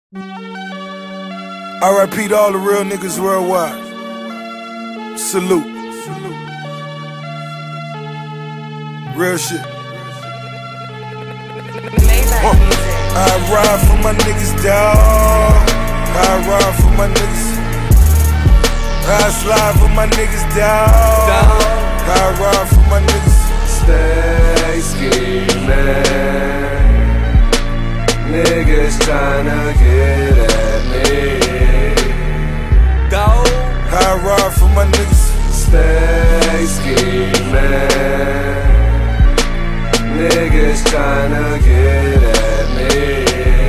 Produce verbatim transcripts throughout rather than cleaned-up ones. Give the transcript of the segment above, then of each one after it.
R I P to all the real niggas worldwide. Salute. Real shit. Uh, I ride for my niggas, dawg. I ride for my niggas. I slide for my niggas, dawg. I ride for my niggas. Stay scheming. Niggas tryna get at me. I ride for my niggas. Stay scheming. Niggas tryna get at me.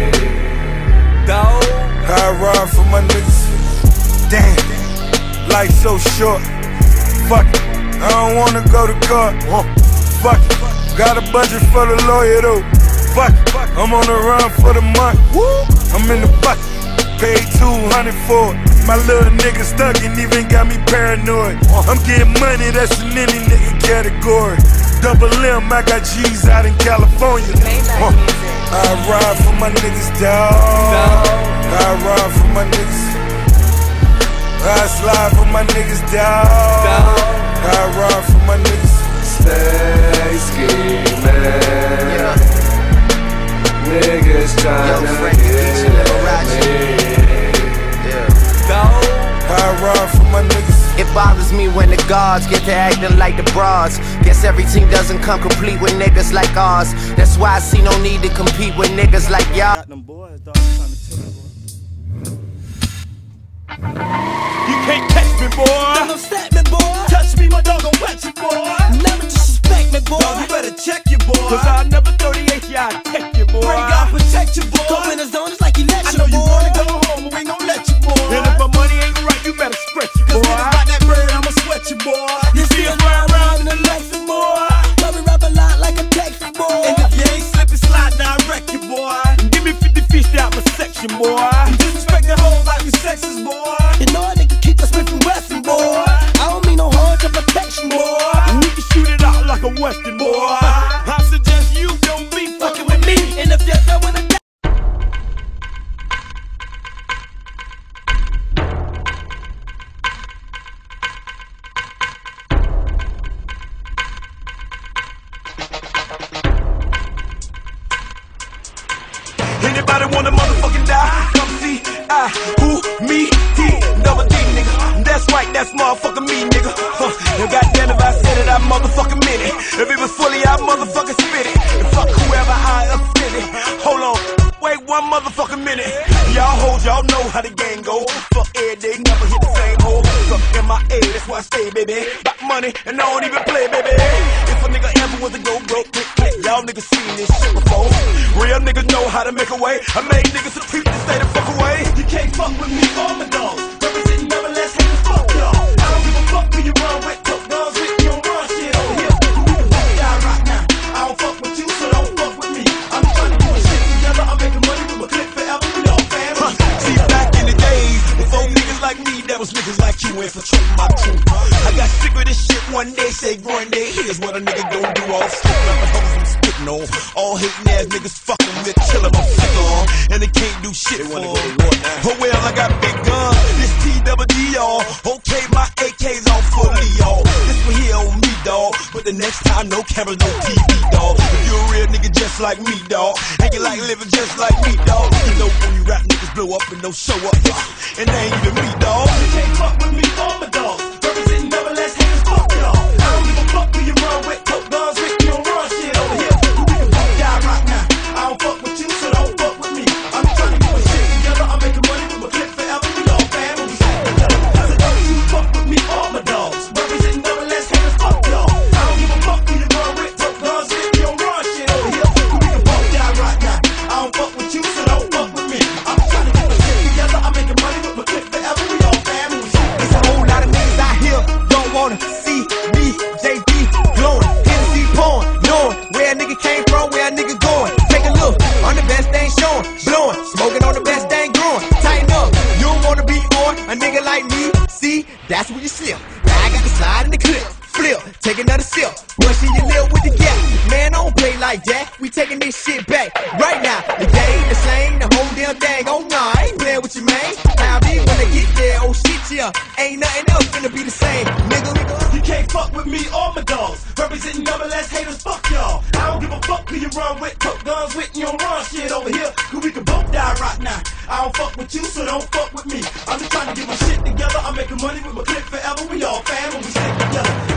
I ride for my niggas. Damn, life so short. Fuck it, I don't wanna go to court. Fuck it, got a budget for the lawyer though. Fuck it, I'm on the run for the month. I'm in the bucket, paid two hundred for it. My little nigga stuck and even got me paranoid. I'm getting money, that's in any nigga category. Double M, I got G's out in California. Uh, I ride for my niggas, dawg. I ride for my niggas. I slide for my niggas, dawg. I ride for my niggas. Stay scheming. Niggas tryna get at me. I ride for my niggas. It bothers me when the guards get to acting like the bras. Guess every team doesn't come complete with niggas like ours. That's why I see no need to compete with niggas like y'all. You can't catch me, boy. Don't step me, boy. Touch me, my dog gon' watch you, boy. Never disrespect me, boy. Dog, you better check your boy. Cause I'll never thirty-eight you, I'll take you, boy. Pray God protect you, boy. Go in the zone just like he let I you, know you boy. wanna go home, but we gon' let you, boy. And if my money ain't right, you better stretch you, boy. Cause when I got that bird, I'ma sweat you, boy. You see us ride around in the Lexus, boy. But we rap a lot like a Texas, boy. And if you ain't slippin', slide, now I wreck you, boy. And give me fifty fish out my section, boy. And disrespect the hoes like we sexist, boy. You know a nigga keep the Smith and Wesson, boy. I don't mean no harm to protection, boy. And we can shoot it out like a Western, boy. I suggest you don't be fucking with me. And if you're done with a Anybody wanna motherfucking die? Come see, I, who, me, T, double D, nigga. That's right, that's motherfucking me, nigga. Huh. And goddamn if I said it, I motherfucking meant it. If it was fully, I motherfucking spit it. And fuck whoever I offended. Hold on, wait one motherfucking minute. Y'all hoes, y'all know how the game go. Fuck every day, never hit the same hole. Fuck M I A, that's why I stay, baby. Got money, and I don't even play, baby. If a nigga ever was to go broke, click, click. Y'all niggas seen this shit before. Real niggas know how to make a way. I made niggas a creep to stay the fuck away. You can't fuck with me or my dogs. Representing never less haters, fuck y'all. I don't give a fuck who you run with. Coke dogs with you don't run shit over here. You can fuck die right now. I don't fuck with you, so don't fuck with me. I'm trying to do a shit together. I'm making money from a clip forever. We all family. Huh. See, back in the days, before niggas like me, that was niggas like you infiltrating my crew. I got sick of this shit one day, say growing day. Here's what a nigga gon' do. All stick rapping hoes I'm spitting on. All hating ass niggas fucking with till I'm sick on. And they can't do shit for them. Oh well, I got big guns. This T double D, y'all. Okay, my A K's on fully, y'all. This one here on me, dawg. But the next time, no cameras, no T V, dawg. If you a real nigga just like me, dawg. And you like living just like me, dawg. You know when you rap niggas blow up and don't show up. And they ain't even me, dawg. You can't fuck with me or my dogs. Representing never less haters, fuck y'all. I don't give a fuck who you run with. Coke guns with you don't run shit over here. You can fuck die right now. I don't fuck with you, so don't fuck with me. I'm trying to do a shit together. I'm making money from a clip forever. We all family. We stick together. I said don't you fuck with me or my dogs. Representing never less haters, fuck y'all. I don't give a fuck who you run with. Coke guns with you don't run shit over here. You can fuck die right now. I don't fuck with you, so don't fuck with me. I'm trying to do a shit together. I'm making money from a clip forever. We all family. It's a whole lot of niggas out here don't wanna see me, J D, glowing, Hennessy pouring, knowing where a nigga came from, where a nigga going. Take a look, on the best thing showing, blowing, smoking on the best thing growing. Tighten up, you don't wanna be on a nigga like me. See, that's where you slip. Now I got the slide in the clip, flip, take another sip, brushing your lip with the gap. Man, I don't play like that. We taking this shit back right now. The game the same, the whole damn thing. Oh nah. Uh, ain't nothing else finna be the same, nigga. You can't fuck with me or my dogs. Representing double S haters, fuck y'all. I don't give a fuck who you run with. Cook guns with, you don't run shit over here. Cause we can both die right now. I don't fuck with you, so don't fuck with me. I'm just trying to get my shit together. I'm making money with my clique forever. We all family, we stick together.